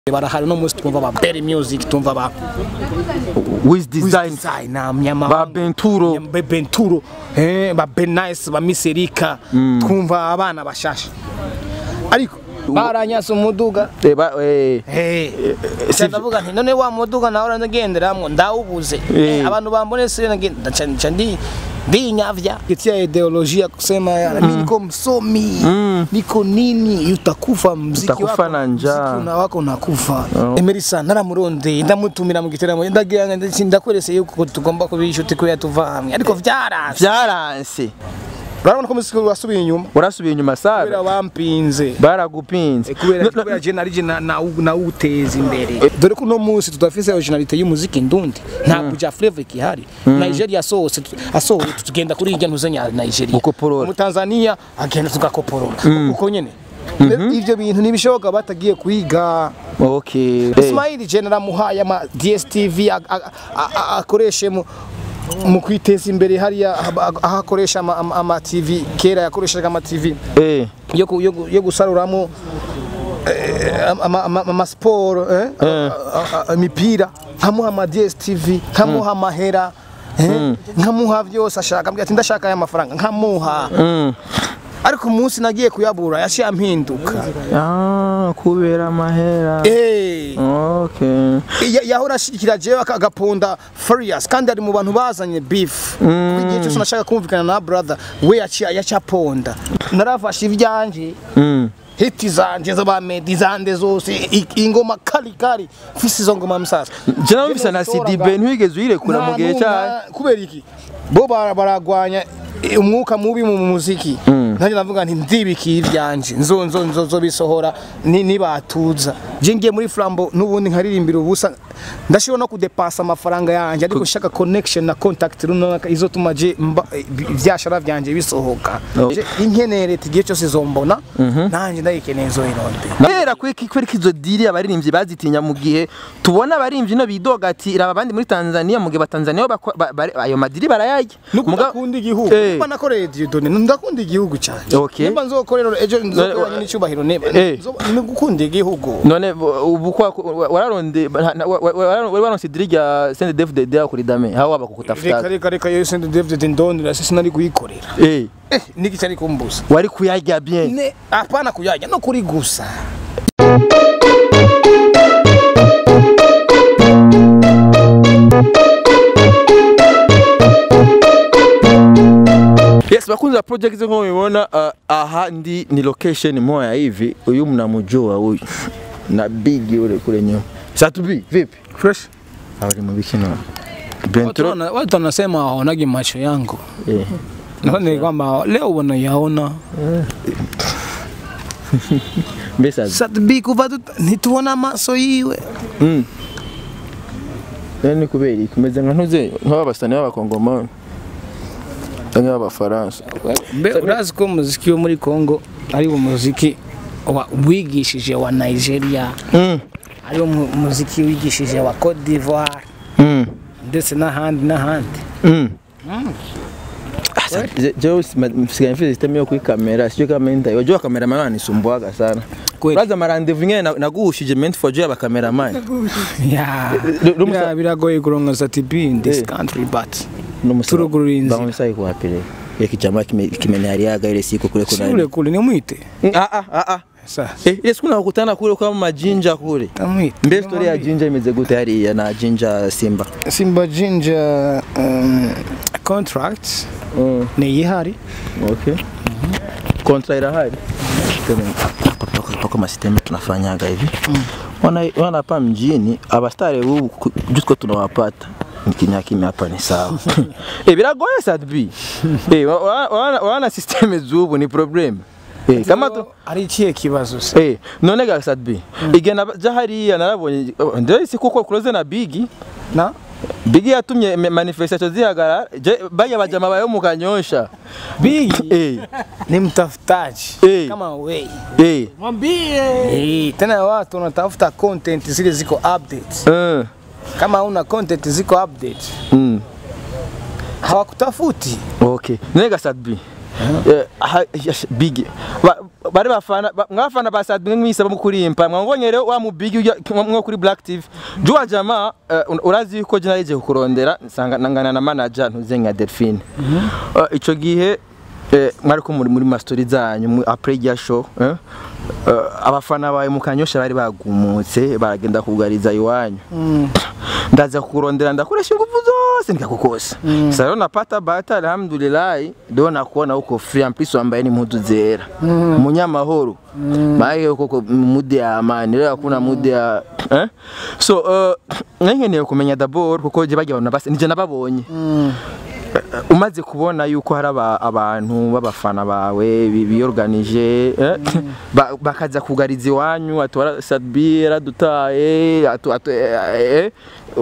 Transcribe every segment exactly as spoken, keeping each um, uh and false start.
barahari no musi twumva ba Berry Music tumva ba Wiz Design na mnyama ba Benturo ba Benturo eh ba Ben Nice ba Miserika twumva abana bashasha ariko baranyasa umuduga eba eh eh ndavuga nti none wa muduga nawe ndagenderamwo ndawubuze abantu bambone sire nagenda ndi ndinyavya kitia ideolojia kusema mimi niko msomi niko nini utakufa muziki wako na njaa na wako unakufa Emerisa naramuronde ndamutumira mu giteramo ndagira ndakwerese yuko tugomba kubishuti ko yatuvamwe ariko vyaranse vyaranse barabona ko musiki wasubiye inyuma urasubiye inyuma sabe kubera bampinze baragupinze kubera kubera je narije na na uteza imbere dore ko no munsi tudafise originalite y'umuziki ndundi nta kuja flavor kihari Nigeria sose asohoye tugenda kuri irya ntuzanya Nigeria mu Tanzania agenda tugakoporora uko nyene ivyo bintu nibishoboka batagiye kwiga. Okay Ismail General muhaya ma D S T V akoreshe mu mu kwiteza imbere hariya ahakoresha ama T V kera yakoreshaga ama T V eh yo yo gusaruramo ama sport eh imipira nkamuha ama D S T V nkamuha amahera nkamuha byose ashaka mbya ati ndashaka aya mafaranga nkamuha ariko umunsi nagiye kuyabura yashi ampinduka ah kubera amahera eh okay yahora ashikira jewe akagaponda Furious kandi ari mu bantu bazanye beef kugiye cyose nashaka kumvikana na brother we yaci yacaponda narafashe ivyanje hiti zanje z'abamedi zande zose ingoma kali kali fisi zo ngoma msasa je namvisa na C D B ntwigeze uyirekura mu gihe cya kubera iki bo baragwanya umwuka mubi mu muziki nanje navuga nti ndibiki ivyanje nzo nzo nzo zo bisohora ni nibatuza je ngiye muri Flambo nubundi nkaririmbira ubusa ndashobora no kudepasa amafaranga yanje ariko shaka connection na contact runaka izotuma je vyashara vyanje bisohoka je inkenere tigiye cyose zombona nanje ndayikeneye zo ironde era kwiki kwereka izo diri abaririmbyi bazitinya mu gihe tubona abaririmbyi no bidoga ati iraba bandi muri Tanzania mu gihe batanzania ayo madiri barayajya mugakunda igihugu bana ko radio done ndakunda igihugu cyane okay nimba nzokorera ejo nzokoranye n'icyubahiro neba nigukunda igihugu none ubu kwa wararonde wararonse diri ya Saint David de kuri dame hawa bakukutafuta reka reka yo Saint David ndondira sisi nari kuyikorera eh eh niki cyari kumbuza wari kuyajya bien ne apana kuyajya no kuri gusa. Yes, bakunza project ziko mubibona uh, aha ndi ni location moya hivi uyu mnamujua huyu na big yule kule nyuma. Satubi vipi? Fresh. Hawali mubikino. Bentro watu wanasema haonagi macho yangu. Eh. Naona kwamba leo wanayaona. Mbesa. Satubi kuva nituona maso yiwe. Mm. Nani kubeli kumeze nka ntuze nk'abasani b'abakongomani. Tanga abafaransa. Urazi ko muziki wo muri Kongo ari umuziki wigishije wa Nigeria. Mm. Ari umuziki wigishije wa Cote d'Ivoire. Mm. Ndetse n'ahandi n'ahandi. Mm. Mm. Joe msikia mfisi sistemi yo kuri kamera sio kama nda yo cameraman nisumbwaga sana baza marandevous nyene nagushije ment for Joe aba cameraman ya biragoye kuronka satibi in this country but turugurinzi bamusai kwa pele yakijama kimenariaga ile siku kule kuna kule kule ni mwite ah ah ah ah sasa eh ile siku nakutana kule kwa majinja kule mbe story ya jinja imeze gute hali na jinja Simba Simba jinja um, contract mm. ni yihari okay mm -hmm. contract irahari kutoka kutoka masistemu tunafanyaga hivi mm. wana wana hapa mjini abastare huu jusko tunawapata nikinyakimi hapa ni sawa eh biragoye sadbi eh wana wana system zubu ni problem eh kama to ari kiye kibazo se eh none ga sadbi igena jahari narabonye ndio sikuko close na bigi na Bigi yatumye manifestation zihagara baya bajama bayo mukanyosha Bigi eh ni mtafutaji eh. Kama wewe eh mwambie eh tena watu wanatafuta content zile ziko updates eh kama una content ziko update mm. hawakutafuti okay nega sadbi Eh, aha, yash- Big Ba- bari bafana ba- mwafana ba Sadbi mwise bamukurimpa mwabonye rero wa mu Big ujya- mwo kuri Black T V Jua Jama eh, urazi yuko je naje kukurondera nsanga nangana na manager ntuzenya Delphine Eh, ico gihe eh, mwari ko muri muri mastori zanyu mu après ya show eh, eh, abafana bawe mu Kanyosha bari bagumutse baragenda kugariza iwanyu ndaza kukurondera ndakoresha ingufu zose nikakukosa sasa rero napata bata alhamdulillah ndio nakuona huko free en plus wambaye ni mpuzu zera munyamahoro baye huko mude ya amani rero hakuna mude ya eh so uh, nkeneye kumenya d'abord kuko je bajya abantu base nije nababonye umaze kubona yuko hari abantu b'abafana bawe biyorganije eh? ba, bakaza kugariza iwanyu atora Sadbira dutaye atu atu eh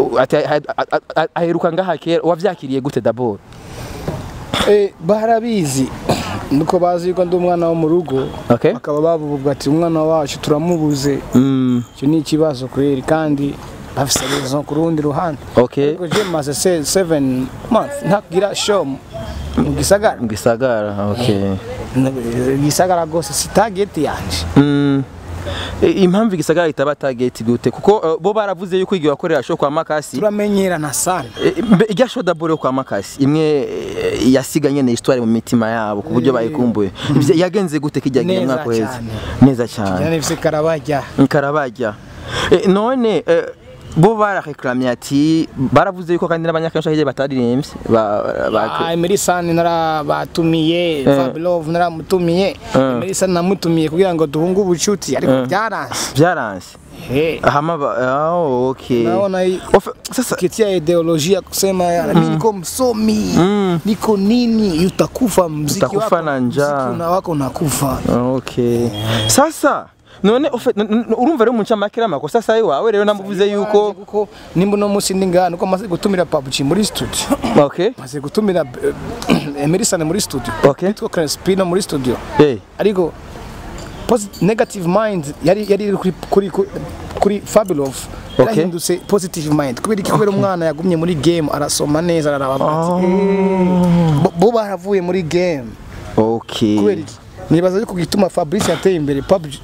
aheruka ngaha kera wavyakiriye gute d'abord eh barabizi nuko bazi yuko ndi umwana wo mu rugo okay bakaba bavuga ati umwana wacu turamubuze mm cyo ni ikibazo kweri kandi bafise raison ku rundi ruhande okay ko je maze seven months ntagira show mu gisagara mu gisagara okay gisagara gose si target yanje mm impamvu igisagara itaba target gute kuko uh, bo baravuze yuko igiye wakorera show kwa Makasi turamenyerana sana ijya show d'abord kwa Makasi imwe yasiganye na histoire mu mitima yabo ku buryo bayikumbuye yagenze gute kijya giye mwako heza neza cyane yani bise karabajya karabajya none bo barareklamye ati baravuze yuko kandi n'abanyakanyosha hije bataririmbye ba Emerson narabatumiye Fablove naramutumiye Emerson namutumiye kugira ngo duhunge ubucuti ariko byaranse byaranse eh hama oh okay naona sasa kitia ideolojia kusema mimi niko msomi niko nini utakufa muziki wako utakufa na njaa na wako unakufa okay sasa none urumva rero muncha makira makosa sai wawe rero namuvuze yuko kuko nimba no musi ndingana uko maze gutumira P U B G muri studio okay maze gutumira Emerson muri studio okay two Crespino muri studio eh ariko negative mind yari yari kuri kuri kuri Fabulove yarahindutse positive mind kubera iki kubera umwana yagumye muri game arasoma neza araraba bo baravuye muri game okay kubera iki nibaza yuko gituma Fabrice yateye imbere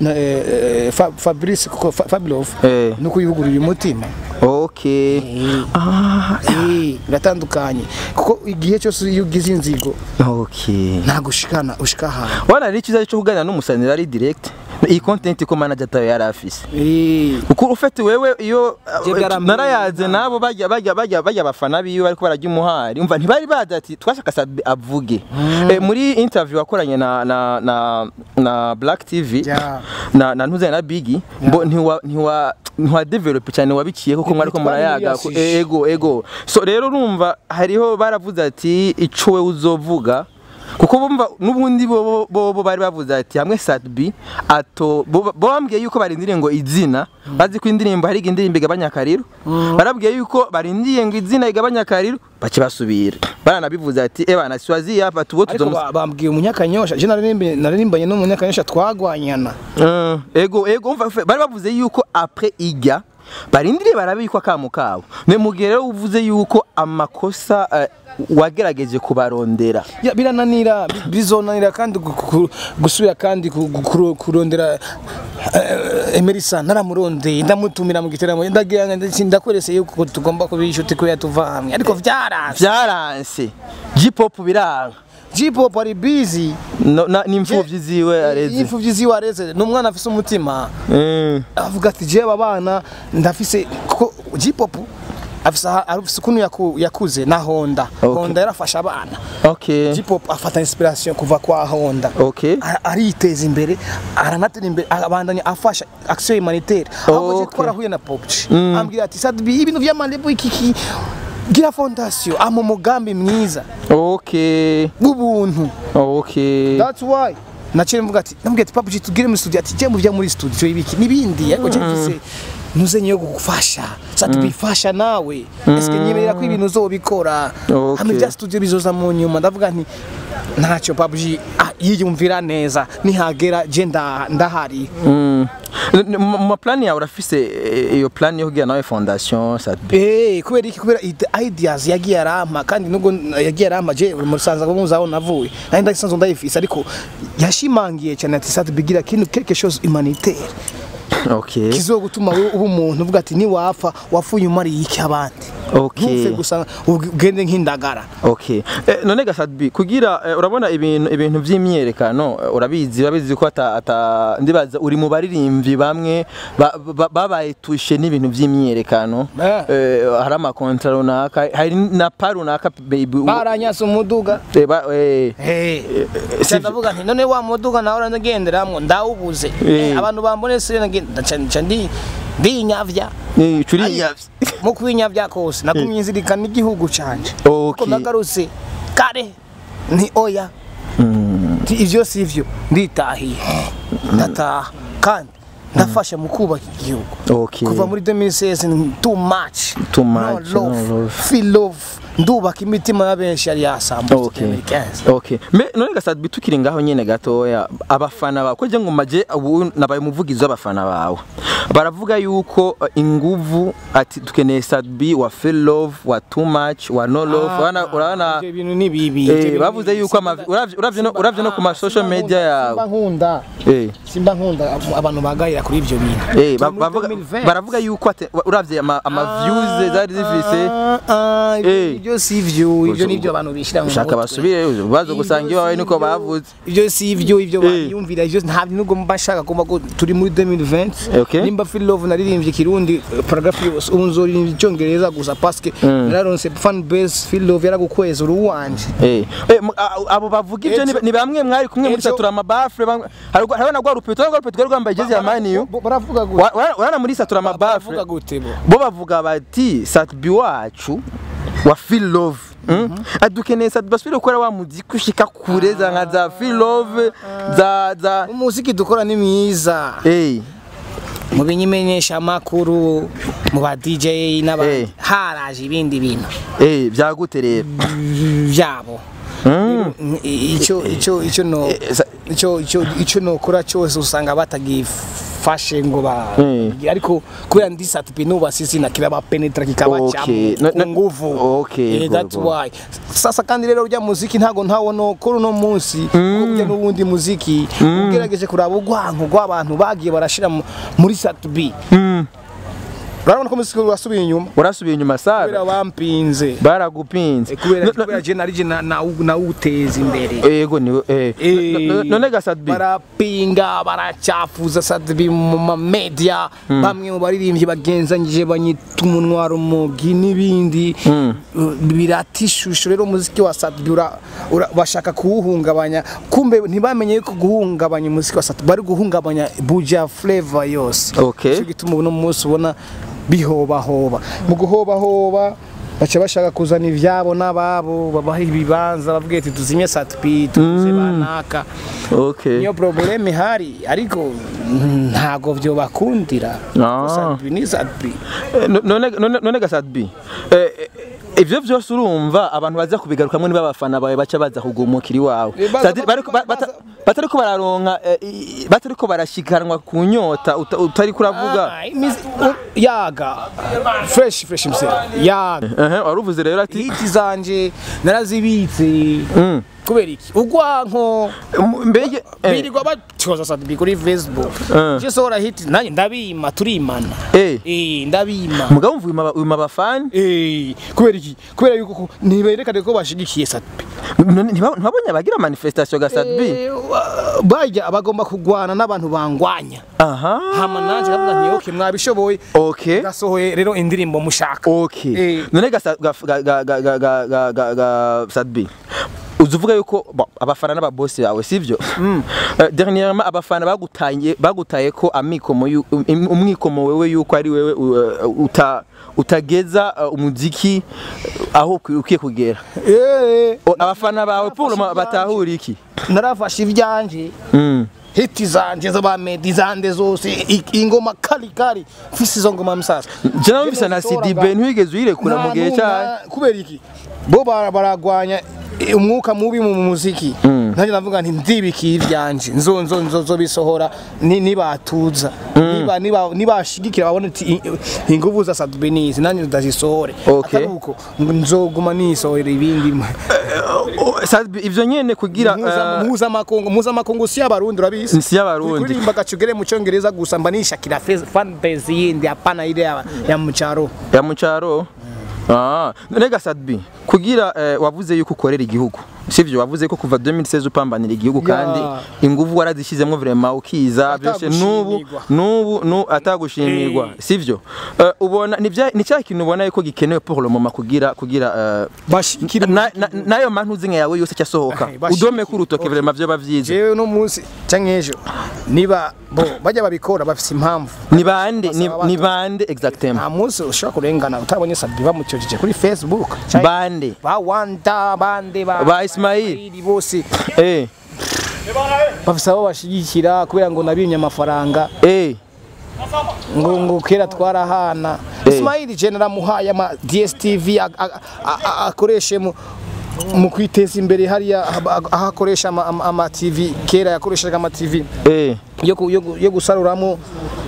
Fabrice kuko Fabulove nuko yihugurira umutima okay ah eh biratandukanye kuko igihe cyose iyo ugize inzigo okay nagushikana ushika ha wana rikiza cyo kuganira n'umusanira ari direct iyi content ko manager tayo yari afise eh uko ufite wewe iyo narayaze nabo bajya bajya bajya bajya bafana biyo bariko barajya umuhari umva ntibari baza ati twashaka Sadbi avuge muri interview wakoranye na na na na Black T V na na ntuze na Big mbo ntiwa ntiwa ntiwa develop cyane wabiciye kuko mwariko murayaga ego ego so rero urumva hariho baravuze ati ico we uzovuga kuko bumva nubundi bo bo bari bavuze ati hamwe Sadbi ato bo bambwiye yuko barindiriye ngo izina bazi ko indirimbo hari indirimbo igabanyakariro barabwiye yuko barindiye ngo izina igabanyakariro bace basubira baranabivuze ati eh bana swazi yapa tubo tuzo bambwiye umunyakanyosha je naririmbe naririmbanye n'umunyakanyosha twagwanyana ego ego bari bavuze yuko après iga barindiriye barabikwa kamo kabo ne mugere uvuze yuko amakosa wagerageje kubarondera birananira bizonanira kandi gusubira kandi kurondera Emerson naramurondeye ndamutumira mu giteramo ndagira ndakwerese yuko tugomba kubishuti ko yatuva hamwe ariko vyaranse vyaranse J-pop biranga J-pop ari busy no n'imfuvyi ziwe areze imfuvyi ziwe areze n'umwana afise umutima eh avuga ati je babana ndafise ko J-pop afisa arufise kunu yakuze na Honda Honda yarafasha abana okay J-pop afata inspiration kuva kwa Honda okay ariteza imbere aranatera imbere abandanya afasha action humanitaire aho je twarahuye na P U B G ambwira ati Sadbi ibintu vya Malebu ikiki gira fondation amo mugambi mwiza okay bubuntu okay that's why naciye mvuga ati nambwiye ati P U B G tugire mu studio ati je mu vya muri studio ibiki nibindi ariko je mvise nuzenye yo gufasha Sadbi fasha nawe eske nyemerera ko ibintu uzobikora hamwe bya studio bizoza mu nyuma ndavuga nti ntacyo P U B G ah, yiyumvira neza nihagera je nda- ndahari Mm. mu ma plan yawe urafise eh, iyo plan yo kugira nawe fondation Sadbi Eh, kubera iki kubera ide- ideas yagiye arampa kandi nubwo yagiye arampa je musanza muzaho navuye nari ndasanzwe ndayifise ariko yashimangiye cyane ati Sadbi gira kintu quelque chose humanitaire okay kizogutuma wewe uba umuntu uvuga ati ni wapfa wapfuye umariye iki abandi okay ntufe gusa ugende nk'indagara okay eh, none ga Sadbi kugira eh, urabona ibintu ibintu vy'imyerekano eh, urabizi urabizi ko ata, ata ndibaza uri mu baririmbyi bamwe ba- ba- babaye tushe n'ibintu vy'imyerekano Eh. eh, hari ama kontra runaka hari na paru runaka baby baranyasa umuduga eh, ba- eh, eh si- ndavuga nti none wa muduga nawe urangenderamwo ndawubuze Eh. Eh, abantu bambone sire ndaca ndi ndinyavya eh, curi mu kwinyavya kose nagumye nzirikana igihugu canje Okay. ko nagarutse kare ni oya Ti ivyo sivyo nditahiye ndataha kandi ndafasha mu kubaka igihugu Okay. kuva muri deux mille seize ni too much Too much, no love, no love. feel love ndubaka imitima y'abenshi yari yasambutse Okay. deux mille quinze. Okay. Me none ga Sadbi tukiri ngaho nyene gatoya abafana bawe ko je ngo maje ubu nabaye umuvugizi w'abafana bawe baravuga yuko uh, inguvu ati dukeneye Sadbi wa feel love wa too much wa no love urabona urabona Ivyo bintu ni bibi ivyo eh bintu bavuze ni- yuko amavi- uravye uravye no uravye no ku ma social media yawe Simba nkunda eh simba nkunda abantu bagayira kuri ivyo bintu eh ba- Muri bavuga deux mille vingt. baravuga yuko ate- uravye ama, ama views zari zifise Ah, ah, Eh. ibyo si ivyo ivyo nivyo abantu bishira mu ushaka mutwe. basubire bazo gusanga iyo wawe niko bavuze Ibyo si ivyo ivyo Eh. bayumvira ivyo nta nubwo mbashaka kumva ko turi muri deux mille vingt Okay. nimba feel love naririmbye kirundi paragraph yose ubu nzoririmba icyongereza gusa parce que nararonse fan base feel love yaragukweza uruwanje Eh, eh, mu- a- abo bavuga ivyo ni- Ejo- ni bamwe mwari kumwe muri Ejo- satura amabafre bamwe hari hari na gwa rupito gwa rupito rwa rwambaye jezi ya maniyu Bo- baravuga gute urana muri satura amabafre baravuga gute bo bo bavuga bati Sadbi wacu wa feel love mm? adukeneye Sadbi basubire gukora wa muziki ushika kure za nka za feel love za za umuziki dukora ni mwiza eh mu binyimenyesha makuru mu ba D J Eh. n'abandi haraje ibindi bintu eh byagute rero byabo Mm. icyo icyo icyo no Eh, sa- icyo icyo icyo no kora cyose usanga batagifashe ngo ba Mm. ariko kubera ndi Sadbi n'ubasisi na kira ba penetra kikaba Okay. No- cyamo no- nguvu Okay, Eh, go, that's go. why sasa kandi rero urya muziki ntago ntawo no kuri no munsi kujya n'ubundi muziki ugerageje kuraba ugwanko rw'abantu bagiye barashira mu- muri Sadbi Mm. urabona ko muziki wasubiye inyuma urasubiye inyuma kubera sabe bampinze baragupinze Eh, kubera No- no- kubera je nari je na na uteza imbere yego ni eh Eh, No- no- none ga Sadbi barapinga baracafuza Sadbi mu ma media bamwe mu baririmbyi bagenzanyije banyita umunwa rumogi n'ibindi Uh, birata ishusho rero umuziki wa Sadbi ura- ura- bashaka kuwuhungabanya kumbe ntibamenye ko guhungabanya umuziki wa Sadbi bari guhungabanya buja flavor yose Okay. cyo gituma uno munsi ubona bihobahoba mu guhobahoba baca bashaka kuzana ivyabo n'ababo babaha ibibanza bavuga ati tuzimye Sadbi tuze banaka okay niyo probleme ihari ariko ntago byo bakundira Ah. Sadbi ni Sadbi Eh, no- none none none ga Sadbi eh eh, ivyo vyose urumva abantu baza kubigarukamwe niba abafana bawe baca baza kugumukira iwawe Eh, baza- Sadbi bariko ba- baza- bata- batariko bararonka eh, i- batariko barashikanwa ku nyota uta- utari kuravuga Ah, imizi- u- yaga fresh fresh mse yaga ehe waruvuze rero ati hiti zanje narazibitse mm. kubera iki ugwanko M- mbege eh, birirwa batyoza Sadbi kuri Facebook Eh. je sohora hiti nanjye ndabima turimana eh eh ndabima mugabo mvuye uyu mabafani eh kubera iki kubera yuko ko ntiberekane ko bashigikiye Sadbi none ntiba- ntibabonye abagira manifestation ga Sadbi Eh, wa- bajya abagomba kugwana n'abantu bangwanya aha hama nanje kavuga nti okay mwabishoboye okay gasohoye rero indirimbo mushaka okay Eh. none ga Sa- ga ga ga ga ga ga ga ga ga Sadbi uzuvuga yuko bon, abafana n'ababosi bawe sivyo Eh, dernièrement abafana bagutaye bagutaye ko amikomo yu- um- umwikomo wewe yuko ari wewe uh, uta utageza uh, umuziki uh, aho ukwiye ukiye kugera eh O, abafana bawe pour le moment batahura iki narafashe ivyanje Mm. hiti zanje z'abamedi zande zose i- ingoma kali kali mfise izo ngoma msasa je nawe bisa na C D B ntiwigeze uyirekura mu gihe cya kubera iki bo bara- baragwanya umwuka mubi mu muziki nanjye navuga nti ndibikira ivyanje nzo nzo nzo zo bisohora nibatuza niba niba nibashigikira babone ati inguvu za Sadbenizi nanjye ndazisohore atari uko nzoguma nisohora ibindi Sadbi ivyo nyene kugira muza makongo muza makongo si abarundi urabisi si abarundi kurimba gacugere mu cyongereza gusa mba nishakira fan base yindi apana ile ya mucaro ya mucaro. Ah, nega Sadbi kugira eh, wavuze yuko ukorera igihugu sivyo wavuze ko kuva deux mille seize upambanira igihugu kandi inguvu warazishizemo vraiment ukiza byose nubu nubu nu atagushimirwa sivyo uh, ubona ni cya kintu ubona yuko gikenewe pour le moment kugira kugira uh, nayo na, na mantuzi nka yawe yose cyasohoka udome ku rutoke vraiment byo bavyize jewe no munsi cankejo niba bo bajya babikora bafise impamvu ni bande ni bande exactement nta munsi ushaka kurengana utabonye Sadbi bamucyojeje kuri Facebook bande ba wanda bande ba ba Ismail bose eh bafise abo bashigikira kubera ngo nabimye amafaranga eh ngo ngo kera twarahana Ismail General muhaya ma D S T V akoreshe mu mu kwiteza imbere hariya ahakoresha ama T V kera yakoreshaga ama T V eh yo yo gusaruramo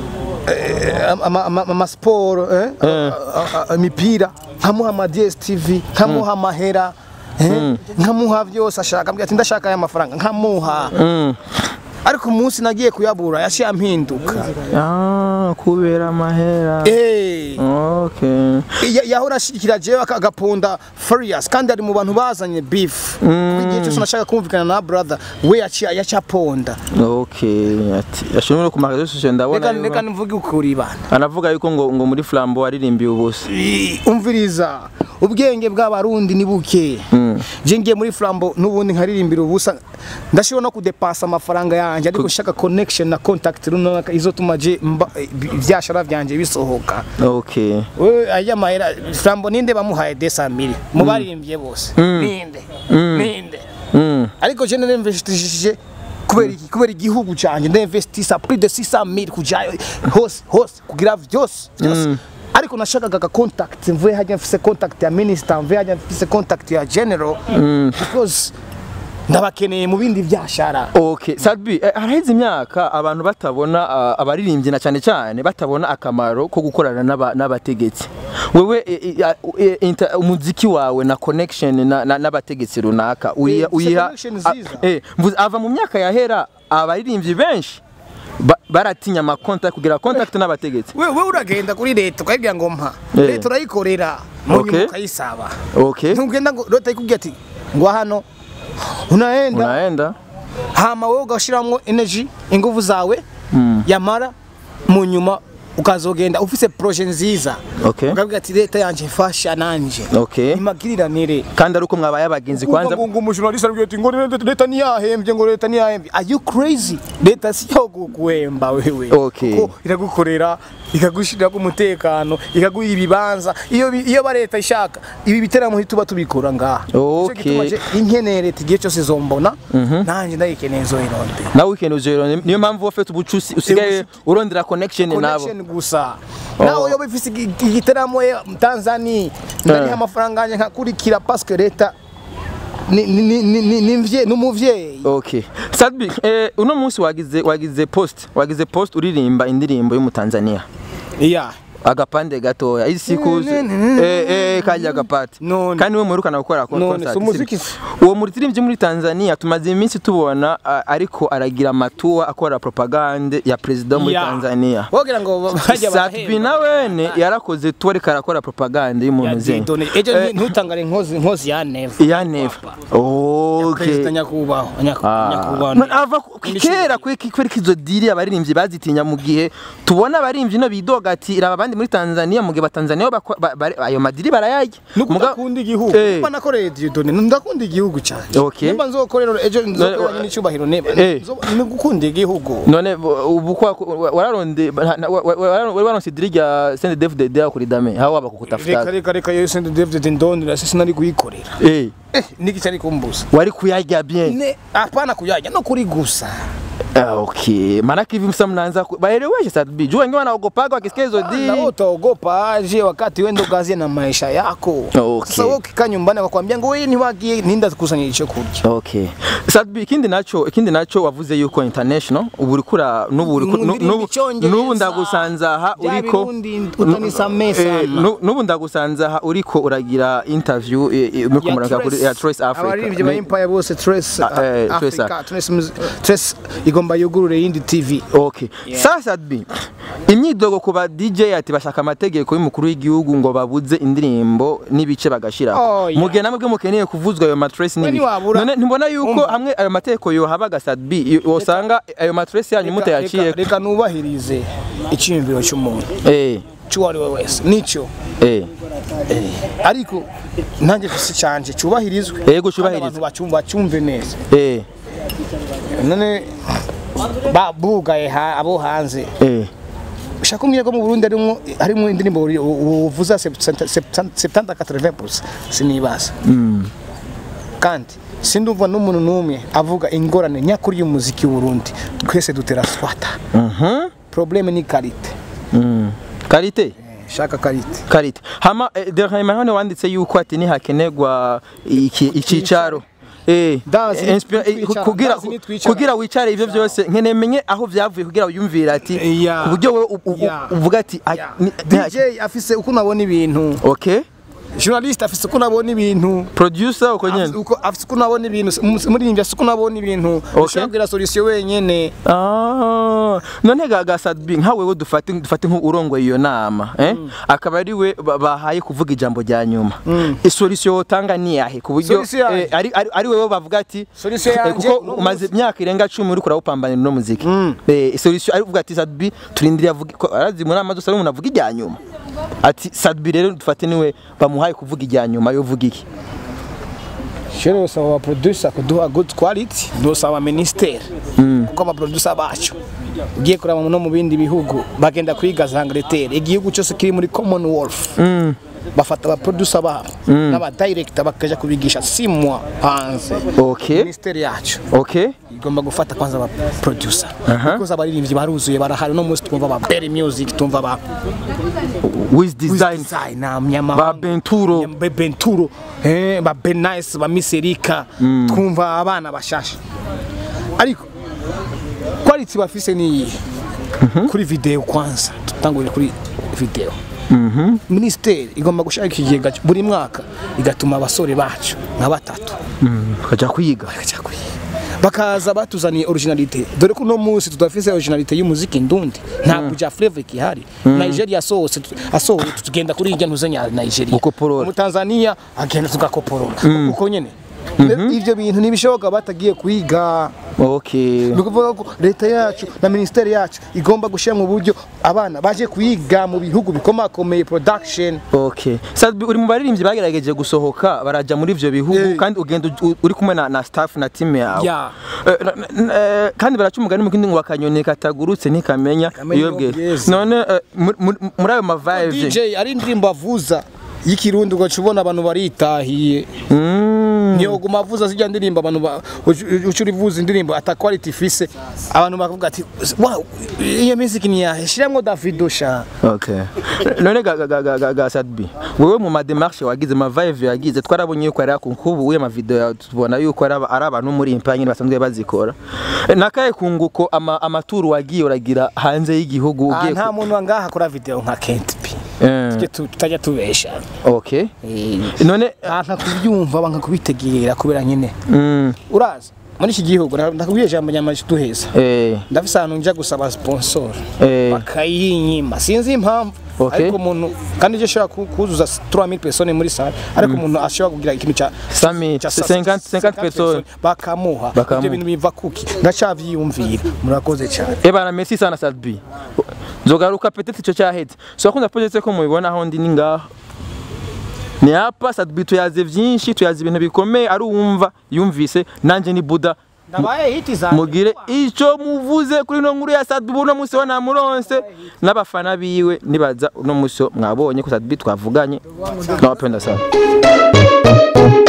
ama sport eh imipira hamuha ama D S T V hamuha amahera nkamuha byose ashaka mbya ati ndashaka aya mafaranga nkamuha ariko umunsi nagiye kuyabura yashiye ampinduka ah kubera amahera eh okay yahora ashikira jewe akagaponda Furious kandi ari mu bantu bazanye beef igihe cyose nashaka kumvikana na brother we yaciye yacaponda okay ati yashimwe ku magazo social ndabona reka reka mvuge ukuri bana anavuga yuko ngo ngo muri Flambo waririmbiye ubusa umviriza ubwenge bw'abarundi ni buke je ngiye muri Flambo nubundi nkaririmbira ubusa ndashobora no kudepasa amafaranga yanje ariko shaka connection na contact runaka izotuma je vyashara vyanje bisohoka okay we aya mahera Flambo ninde bamuhaye desa mili mubaririmbye bose ninde ninde ariko je n'investishije kubera iki kubera igihugu canje ndinvestisa plus de six cent mille kujayo hose hose kugira vyose ariko nashakaga ka contact mvuye hajya mfise contact ya minister mvuye hajya mfise contact ya general because ndabakeneye mu bindi byashara. Okay, Sadbi haraheze imyaka abantu batabona uh, abaririmbyi na cyane cyane batabona akamaro ko gukorana n'abategetsi. Wewe umuziki wawe na connection n'abategetsi runaka uyiha eh ava mu myaka yahera abaririmbyi benshi baratinya ama contact kugira contact n'abategetsi. Wewe uragenda kuri leta ukabwira ngo mpa leta urayikorera mu kayisaba. Okay, ntugenda ngo leta ikubwira ati ngo hano unaenda unaenda hama wewe ugashiramwo energy inguvu zawe mm. yamara mu nyuma ukazogenda ufise projet nziza. Okay, ukabwira ati leta yanje mfasha nanje. Okay, imagiriranire kandi aruko mwabaye abagenzi kwanza ngo umujournalist arubwiye ati ngo leta ni yahembye ngo leta ni yahembye. Are you crazy? Leta si yo gukwemba wewe. Okay, kuko iragukorera ikagushira ku mutekano ikaguha ibibanza iyo iyo ba leta ishaka ibi biteramo hituba tubikora ngaha. Okay, inkenere tigiye cyose zombona nanje ndayikeneye zo ironde na weekend uzoyironde niyo mpamvu wafite ubucusi usigaye urondera connection nabo gusa nawe yo bifise igiteramo Tanzania ndari amafaranga anje nkakurikira parce que leta ni ni ni nimvye numuvye. Okay, Sadbi eh uno munsi wagize wagize post wagize post uririmba indirimbo yo mu Tanzania. Yeah, agapande gatoya izi siku eh eh kajya gapati kandi we murukana gukora concert. Uwo muririmbyi muri Tanzania tumaze iminsi tubona ariko aragira matuwa akora propaganda ya president muri Tanzania. Wogira ngo bajya Sadbi nawene yarakoze tuwe karakora propaganda y'umuntu ze. Ejo ntutangare nkozi nkozi ya Neva. Ya Neva. Okay, president nyakubaho nyakubaho. Ava kera kwiki kwiki izo diri abaririmbyi bazitinya mu gihe tubona abaririmbyi no bidoga ati iraba bandi muri Tanzania muge batanzania ayo madiri barayajya mugakunda igihugu kuba nakoreye Dieudonné ndakunda igihugu cyane. Okay, nimba nzokorera ejo nzokoranye n'icubahiro neba ngukunda igihugu none ubu kwa wararonde wararonse diri rya Saint David de kuri Dame hawo waba kukutafuta reka reka reka yo Saint David ndondira sisi nari kuyikorera eh eh niki cyari kumbuza wari kuyajya bien ne apana kuyajya no kuri gusa Ah, okay. Maana hivi msa mnaanza baeleweshe Sadbi. Jua wengine wanaogopaga wakisikia hizo di. Na wewe utaogopa aje wakati wewe ndo kazi na maisha yako. Okay. Sasa wewe ukikaa nyumbani akakwambia ngo wewe ni wagi ninda kusanya ico kurya. Okay. Sadbi ikindi nacho ikindi nacho wavuze yuko international uburikura nubu nubu nubu ndagusanza aha uriko nubu ndagusanza aha uriko uragira interview umukomora kuri ya Trace Africa. Abarivye ba Empire bose Trace Africa. Trace igomba yugurure yindi T V. Okay. Sasa Sadbi imyidogo kuba D J ati bashaka amategeko y'umukuru w'igihugu ngo babuze indirimbo nibice bagashira. Mugihe namwe mukeneye kuvuzwa ayo matrace nibi. None ntibona yuko hamwe ayo mategeko yo habaga Sadbi usanga ayo matrace yanyu mutayaciye. Reka nubahirize icyumviro cy'umuntu. Eh. Cyuwari we wese nico. Eh. Eh. Ariko nanjye gusi cyanje cyubahirizwe. Yego cyubahirizwe. Abantu bacumba cyumve neza. Eh. None babugaye ha abo hanze. Eh. Ushaka kumenya ko mu Burundi arimo harimo indirimbo uvuza seventy eighty percent sinibaza. Mm. Kandi sindumva n'umuntu numwe avuga ingorane nyakuri y'umuziki w'u Burundi. Twese dutera swata. Mhm. Problème ni qualité. Mm. Qualité? Shaka qualité. Qualité. Hama dernièrement hano wanditse yuko ati ni hakenegwa iki icicaro. Eh, kugira kugira wicare ivyo byose nkenemenye aho byavuye kugira uyumvira ati kuburyo we uvuga ati D J afise uko nabona ibintu. Okay. Journalist afise uko nabona ibintu. Producer uko nyene. Uko afise uko nabona ibintu. Muri imvya uko nabona ibintu. Ushaka solution wenyene. Ah, none gaga Sadbi nka wewe dufate dufate nko urongo iyo nama, eh? Akaba ari we bahaye kuvuga ijambo rya nyuma. Isolution wotanga ni yahe kuburyo ari ari wewe bavuga ati kuko umaze imyaka irenga cumi uri kurawupambanira no muziki. Eh, isolution ari uvuga ati Sadbi turindiriye avuga arazi muri amazo sari umuntu avuga ijya nyuma. Ati Sadbi rero dufate niwe bamuhaye kuvuga ijya nyuma yo vuga iki. Shero sawa producer kuduha good quality do sawa minister kuko aba producer bacu ugiye kuraba no mu bindi bihugu bagenda kwiga za Angleterre igihugu cyose kiri muri Commonwealth bafata aba producer babo n'aba director bakaja kubigisha simwa hanze. Okay. Minister yacu. Okay. Igomba gufata kwanza aba producer kuko abaririmbyi baruzuye barahari no musi twumva ba Berry Music tumva ba with design na mnyama ba Benturo ba Benturo eh ba Benice ba Miserika twumva abana bashasha ariko quality bafise ni kuri video kwanza tutangurira kuri video. Mhm. Ministeri igomba gushaka ikigega buri mwaka igatuma abasore bacu nka batatu bakaja kwiga bakaja kwiga bakaza batuzaniye originalite dore ko no munsi tudafise originalite y'umuziki ndundi nta kuja flavor kihari. Nigeria sose asohoye tugenda kuri irya ntuzenya Nigeria mu Tanzania agenda tugakoporora uko nyene ivyo bintu nibishoboka batagiye kwiga. Okay. Nukuvuga ko leta yacu na ministeri yacu igomba gushira mu buryo abana baje kwiga mu bihugu bikomakomeye production. Okay. Sadbi uri mu baririmbyi bagerageje gusohoka baraja muri ivyo bihugu kandi ugenda uri kumwe na, na staff na team yawe. Yeah. Uh, kandi baracumugana mu kindi ngo bakanyone katagurutse ntikamenya iyo bwe. None muri ayo mavibe D J ari indirimbo avuza y'ikirundi ugacubona abantu baritahiye. Niyo gumavuza zijya ndirimba abantu ucuri vuza indirimbo ata quality fise abantu bakavuga ati wow iyo music ni ya shiramwo Davido sha. Okay. None ga ga Sadbi wewe mu ma démarche wagize ma vibe yagize twarabonye yuko ari akunkubu uye ma video tubona yuko ari abantu muri impanye basanzwe bazikora nakaye kunguko ama amaturu wagiye uragira hanze y'igihugu ugiye nta muntu ngaha akora video nka Kent P. Tujye tutajya tubesha. Okay. None nka kubyumva banka kubitegera kubera nyine. Uraza muri iki gihugu ndakubwiye jambo nyamaje duheza. Ndafise ahantu nja gusaba sponsor bakayinyima sinzi impamvu. Ariko umuntu kandi je shaka kuzuza trois mille personnes muri salle ariko umuntu ashobora kugira ikintu cha cinquante cinquante personnes bakamuha ibyo bintu biva kuki ndacavyiyumvira murakoze cyane. Eh bana merci sana Sadbi. Zogaruka peut-être cyo cyaheze. So akunda project ko mubibona aho ndi ningaho. Ni hapa Sadbi tuyaze vyinshi tuyaze ibintu bikomeye ari umva yumvise nanje ni Buda ndabaye hiti za mugire ico muvuze kuri no nkuru ya Sadbi uno munsi wana muronse n'abafana biwe nibaza uno munsi mwabonye ko Sadbi twavuganye n'abapenda sana.